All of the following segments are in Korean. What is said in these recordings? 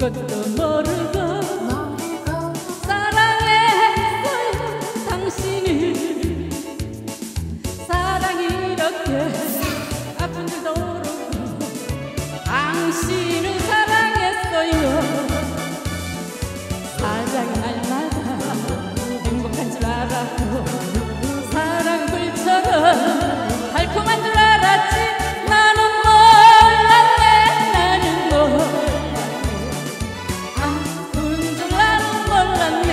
것도 모르고 사랑했어요 당신을. 사랑이 이렇게 아픈 줄도 모르고 당신을 사랑했어요. 사랑이 날마다 행복한 줄 알았고 사랑 불처럼 달콤한 줄 알았지. 나는 몰랐네. 나는 몰랐네. 아픈 줄 나는 몰랐네.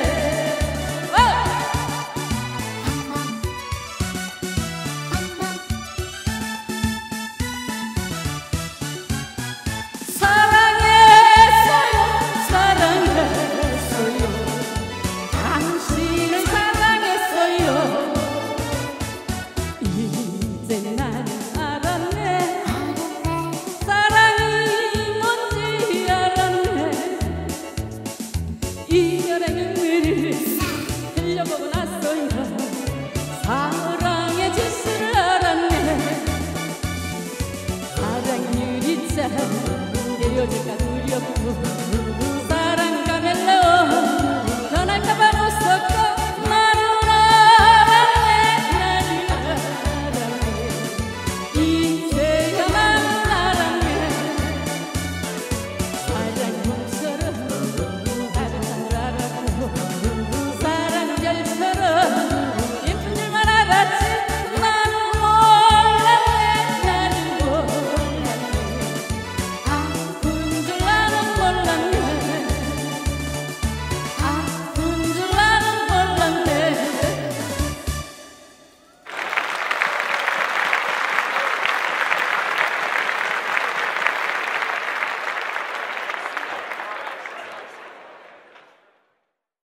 사랑했어요 사랑했어요 당신을 사랑했어요. 이제 나는 알았네. 사랑이 뭔지 알았네. 이별의 눈물을 흘려보고 났어요. 사랑의 짓을 알았네. 사랑이 유리잔 내려질까 두렵고